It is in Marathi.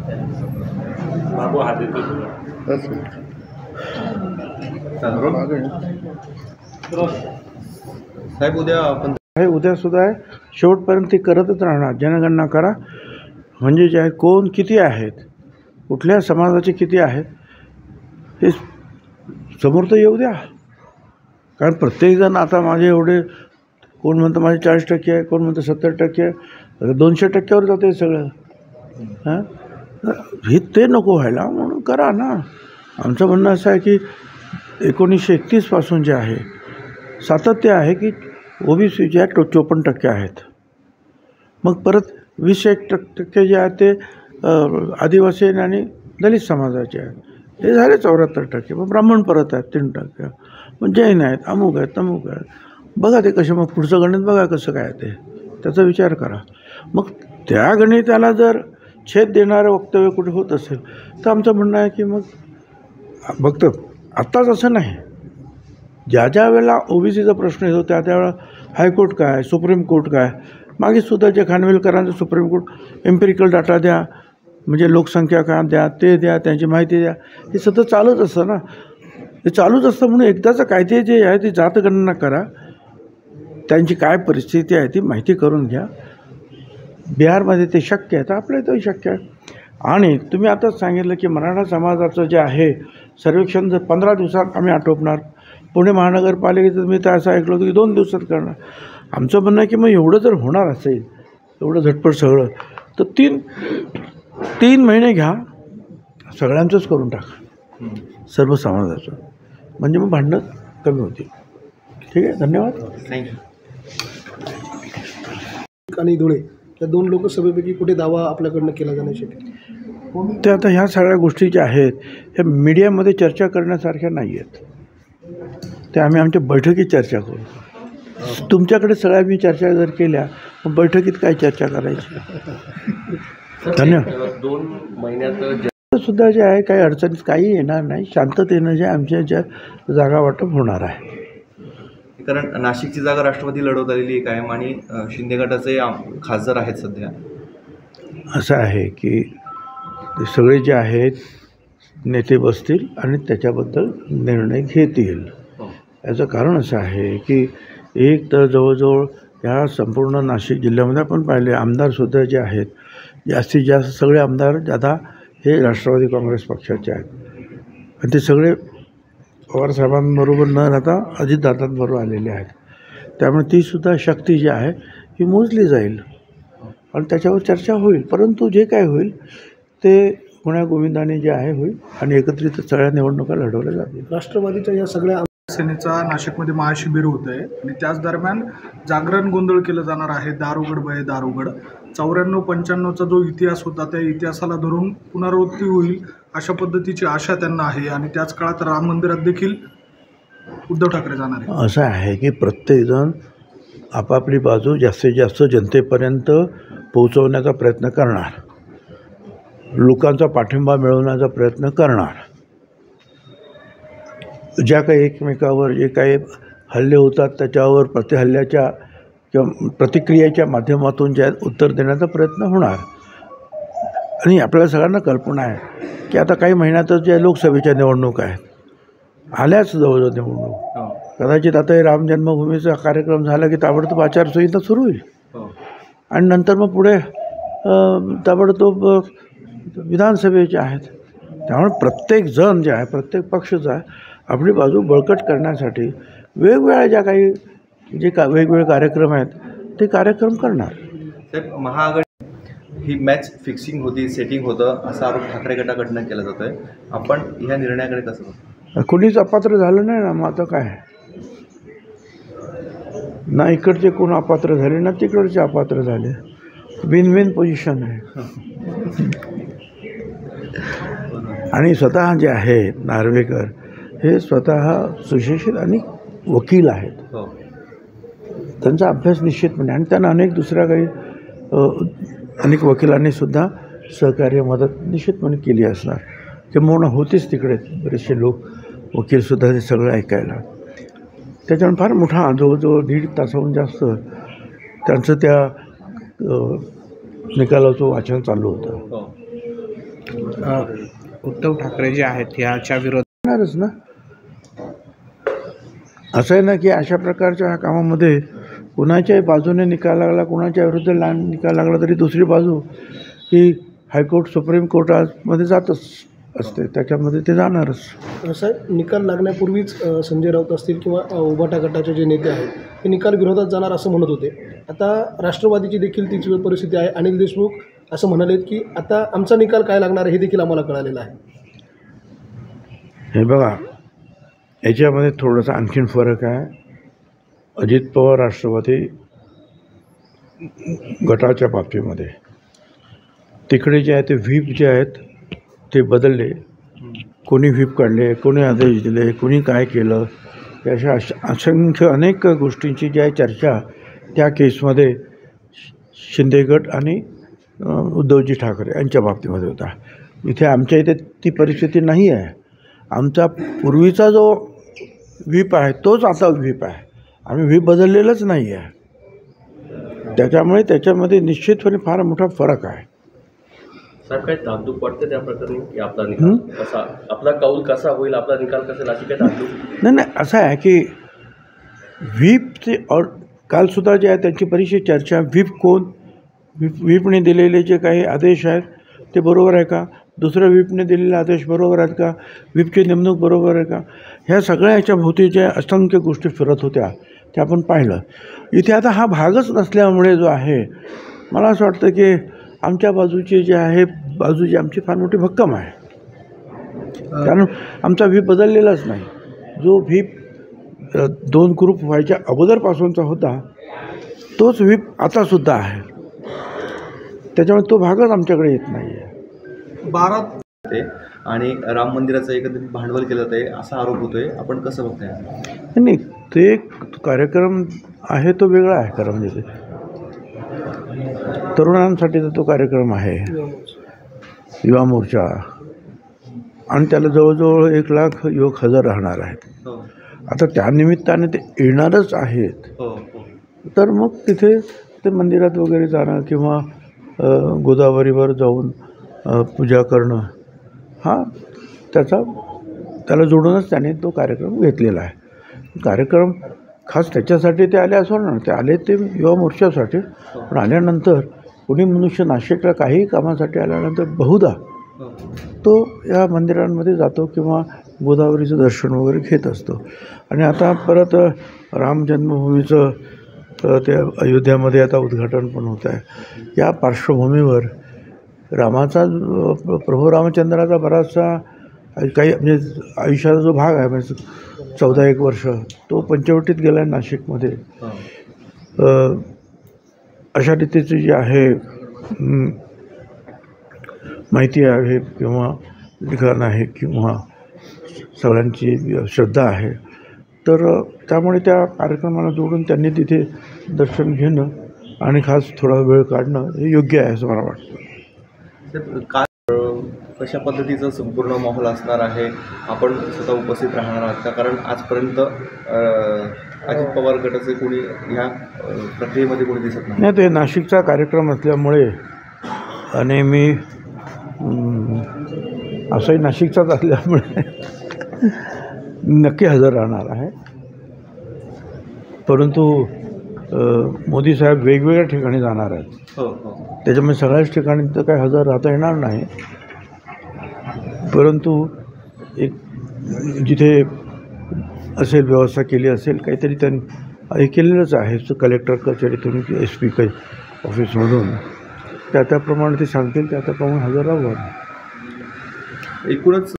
बाबू हात देतो साहेब उद्या आपण उद्या सुद्धा आहे, शेवटपर्यंत ती करतच राहणार. जनगणना करा म्हणजे जे आहे कोण किती आहेत, कुठल्या समाजाचे किती आहेत हे समोर तर येऊ द्या. कारण प्रत्येकजण आता माझे एवढे, कोण म्हणतं माझे 40% आहे, कोण म्हणतं 70% आहे, 200%वर जातं आहे सगळं. हां, हे ते नको व्हायला म्हणून करा ना. आमचं म्हणणं असं आहे की 1931 पासून जे आहे सातत्य आहे की OBC जे आहे 54% आहेत. मग परत 20% जे आहेत ते आदिवासी आणि दलित समाजाचे आहेत, हे झाले 74%. मग ब्राह्मण परत आहेत 3%, मग जैन आहेत, अमुक आहेत, तमुक आहेत. बघा ते कसे, मग पुढचं गणित बघा कसं काय ते, त्याचा विचार करा. मग त्या गणिताला जर छेद देणारं वक्तव्य कुठे होत असेल तर आमचं म्हणणं आहे की मग फक्त आत्ताच असं नाही, ज्या ज्या वेळेला OBCचा प्रश्न येतो त्या त्यावेळेला हायकोर्ट काय, सुप्रीम कोर्ट काय, मागेसुद्धा जे खानविलकरांचं सुप्रीम कोर्ट एम्पिरिकल डाटा द्या, म्हणजे लोकसंख्या काय द्या, ते द्या, त्यांची माहिती द्या, हे सतत चालूच असतं ना. हे चालूच असतं म्हणून एकदाचं कायदे जे आहे ते जातगणना करा, त्यांची काय परिस्थिती आहे ती माहिती करून घ्या. बिहारमध्ये ते शक्य आहे तर आपल्या इथंही शक्य आहे. आणि तुम्ही आताच सांगितलं की मराठा समाजाचं जे आहे सर्वेक्षण जर 15 दिवसात आम्ही आटोपणार, पुणे महानगरपालिकेचं मी तर असं ऐकलं होतं की 2 दिवसात करणार. आमचं म्हणणं आहे की मग एवढं जर होणार असेल, एवढं झटपट सगळं, तर 3 महिने घ्या, सगळ्यांचंच करून टाका, सर्व समाजाचं, म्हणजे मग भांडणं कमी होतील. ठीक आहे, धन्यवाद. थँक्यू. आणि धुळे या 2 लोकसभेपैकी कुठे दावा आपल्याकडनं केला जाण्याची ते आता ह्या सगळ्या गोष्टी ज्या आहेत ह्या मीडियामध्ये चर्चा करण्यासारख्या नाही आहेत. ते आम्ही आमच्या बैठकीत चर्चा करू. तुमच्याकडे सगळ्या मी चर्चा जर केल्या मग बैठकीत काय चर्चा करायची. धन्यवाद. 2 महिन्यात सुद्धा जे आहे काही अडचणीत काही येणार नाही, शांततेनं जे आमच्या ज्या जागा वाटप होणार आहे. कारण नाशिकची जागा राष्ट्रवादी लढवत आलेली आहे कायम आणि शिंदे गटाचे खासदार आहेत सध्या. असं आहे की ते सगळे जे आहेत नेते बसतील आणि त्याच्याबद्दल निर्णय घेतील. याचं कारण असं आहे की एक तर जवळजवळ ह्या संपूर्ण नाशिक जिल्ह्यामध्ये आपण पाहिले आमदारसुद्धा जे आहेत जास्तीत जास्त सगळे आमदार ज्यादा हे राष्ट्रवादी काँग्रेस पक्षाचे आहेत. आणि ते सगळे पवारसाहेबांबरोबर न राहता अजितदादांबरोबर आलेले आहेत. त्यामुळे तीसुद्धा शक्ती जी आहे ही मोजली जाईल आणि त्याच्यावर चर्चा होईल. परंतु जे काय होईल ते गुण्यागोविंदाने जे आहे होईल आणि एकत्रित सगळ्या निवडणुका लढवल्या जातील. राष्ट्रवादीच्या या सगळ्या सेनेचा नाशिकमध्ये महाशिबिर होत आहे आणि त्याच दरम्यान जागरण गोंधळ केलं जाणार आहे. दारुगड बये दारुगड 94-95चा जो इतिहास होता त्या इतिहासाला धरून पुनरावृत्ती होईल अशा पद्धतीची आशा त्यांना आहे. आणि त्याच काळात राम मंदिरात देखील उद्धव ठाकरे जाणार आहे. असं आहे की प्रत्येकजण आपापली बाजू जास्तीत जास्त जनतेपर्यंत पोहोचवण्याचा प्रयत्न करणार, लोकांचा पाठिंबा मिळवण्याचा प्रयत्न करणार. ज्या काही एकमेकावर जे काही हल्ले होतात त्याच्यावर प्रतिहल्ल्याच्या किंवा प्रतिक्रियेच्या माध्यमातून ज्या उत्तर देण्याचा प्रयत्न होणार. आणि आपल्याला सगळ्यांना कल्पना आहे की आता काही महिन्यातच ज्या लोकसभेच्या निवडणूक आहेत, आल्याच जवळजवळ निवडणूक, कदाचित आता हे राम जन्मभूमीचा कार्यक्रम झाला की ताबडतोब आचारसंहिता सुरू होईल आणि नंतर मग पुढे ताबडतोब विधानसभेचे आहेत. त्यामुळे प्रत्येकजण जे आहे, प्रत्येक पक्ष जो आहे आपली बाजू बळकट करण्यासाठी वेगवेगळ्या ज्या काही वेगवेगळे कार्यक्रम आहेत ते कार्यक्रम करणार. साहेब, महाआघाडी ही मॅच फिक्सिंग होती, सेटिंग होतं असा आरोप ठाकरे गटाकडनं केला जातो आहे. आपण ह्या निर्णयाकडे कसं बघतो? कुणीच अपात्र झालं नाही ना. मग आता काय, ना इकडचे कोण अपात्र झाले ना तिकडचे अपात्र झाले. विन विन पोझिशन आहे. आणि स्वतः जे आहे नार्वेकर हे स्वतः सुशिक्षित आणि वकील आहेत. त्यांचा अभ्यास निश्चितपणे, आणि त्यांना अनेक दुसऱ्या काही अनेक वकिलांनीसुद्धा सहकार्य मदत निश्चितपणे केली असणार. किंबहुना होतीच तिकडे बरेचसे लोक वकीलसुद्धा ते सगळं ऐकायला. त्याच्यामुळे फार मोठा जवळजवळ 1.5 तासाहून जास्त त्यांचं त्या निकालाचं वाचन चालू होतं. उद्धव ठाकरे जे आहेत याच्या विरोधात होणारच ना. असं आहे ना की अशा प्रकारच्या ह्या कामामध्ये कुणाच्याही बाजूने निकाल लागला, कुणाच्या विरुद्ध निकाल लागला तरी दुसरी बाजू ही हायकोर्ट सुप्रीम कोर्टामध्ये जातच असते, त्याच्यामध्ये ते जाणारच. साहेब, निकाल लागण्यापूर्वीच संजय राऊत असतील किंवा उभाटा गटाचे जे नेते आहेत ते निकाल विरोधात जाणार असं म्हणत होते. आता राष्ट्रवादीची देखील तीच परिस्थिती आहे. अनिल देशमुख असं म्हणालेत की आता आमचा निकाल काय लागणार आहे हे देखील आम्हाला कळालेलं आहे. हे बघा, याच्यामध्ये थोडासा आणखीन फरक आहे. अजित पवार राष्ट्रवादी गटाच्या बाबतीमध्ये तिकडे जे आहे ते व्हीप जे आहेत ते बदलले, कोणी व्हीप काढले, कोणी आदेश दिले, कोणी काय केलं, अशा असंख्य अनेक गोष्टींची जी आहे चर्चा त्या केसमध्ये शिंदे गट आणि उद्धवजी ठाकरे यांच्या बाबतीमध्ये होता. इथे आमच्या इथे ती परिस्थिती नाही आहे. आमचा पूर्वीचा जो व्हीप आहे तोच आता व्हीप आहे. आम्ही व्हीप बदललेलंच नाही आहे. त्याच्यामुळे त्याच्यामध्ये निश्चितपणे फार मोठा फरक आहे. साहेब, काही धाकधूक वाटते त्या प्रकरणी की आपला निकाल कसा, आपला कौल कसा होईल, आपला निकाल कसा, अशी काही धाकधूक? नाही, असं आहे की व्हीपचे और कालसुद्धा जे आहे त्यांची बरीचशी चर्चा, व्हीप कोण, व्हीपने दिलेले जे काही आदेश आहेत ते बरोबर आहे का, दुसऱ्या व्हीपने दिलेले आदेश बरोबर आहेत का, व्हीपची नेमणूक बरोबर आहे का, ह्या सगळ्या याच्या भोवती ज्या असंख्य गोष्टी फिरत होत्या त्या आपण पाहिलं. इथे आता हा भागच नसल्यामुळे जो आहे मला असं वाटतं की आमच्या बाजूची जे आहे बाजूची आमची फार मोठी भक्कम आहे. कारण आमचा व्हीप बदललेलाच नाही. जो व्हीप 2 ग्रुप व्हायच्या अगोदरपासूनचा होता तोच व्हीप आतासुद्धा आहे. त्याच्यामुळे तो भागच आमच्याकडे येत नाही आहे. 12 ते आणि राम मंदिराचं एकत्रित भांडवल केलं जात आहे असा आरोप होतोय. आपण कसं बघताय? नाही, ते कार्यक्रम आहे तो वेगळा आहे. खरं म्हणजे ते तरुणांसाठीचा तो कार्यक्रम आहे, युवा मोर्चा, आणि त्याला जवळजवळ 1 लाख युवक हजर राहणार आहेत. आता त्यानिमित्ताने ते येणारच आहेत. तर मग तिथे ते मंदिरात वगैरे जाणं किंवा गोदावरीवर जाऊन पूजा करणं हा त्याला जोडूनच त्याने तो कार्यक्रम घेतलेला आहे. कार्यक्रम खास त्याच्यासाठी ते आले असं ना, ते आले ते युवा मोर्चासाठी. पण आल्यानंतर कोणी मनुष्य नाशिकला काही कामासाठी आल्यानंतर बहुधा तो या मंदिरांमध्ये जातो किंवा गोदावरीचं दर्शन वगैरे घेत असतो. आणि आता परत राम जन्मभूमीचं ते अयोध्यामध्ये आता उद्घाटन पण होत आहे. या पार्श्वभूमीवर रामाचा प्रभू रामचंद्राचा बराचसा काही म्हणजे आयुष्याचा जो भाग आहे म्हणजे 14-1 वर्ष तो पंचवटीत गेला आहे नाशिकमध्ये. अशा रीतीची जी आहे माहिती आहे किंवा लिखाण आहे किंवा सगळ्यांची श्रद्धा आहे. तर त्यामुळे त्या कार्यक्रमाला जोडून त्यांनी तिथे दर्शन घेणं आणि खास थोडा वेळ काढणं हे योग्य आहे असं मला वाटतं. काय कशा पद्धतीचं संपूर्ण माहोल असणार आहे? आपण स्वतः उपस्थित राहणार आहात का? कारण आजपर्यंत अजित पवार गटाचे कोणी ह्या प्रक्रियेमध्ये कोणी दिसत नाही. ते नाशिकचा कार्यक्रम असल्यामुळे आणि मी असंही नाशिकचाच असल्यामुळे नक्की हजर राहणार आहे. परंतु मोदी साहेब वेगवेगळ्या ठिकाणी जाणार आहेत. त्याच्यामुळे सगळ्याच ठिकाणी तर काही हजर राहता येणार नाही. परंतु एक जिथे असेल व्यवस्था केली असेल काहीतरी त्यांनी हे केलेलंच आहे. कलेक्टर कचेरीतून SP ऑफिसमधून त्याप्रमाणे ते सांगतील त्याप्रमाणे हजर राहू. एकूणच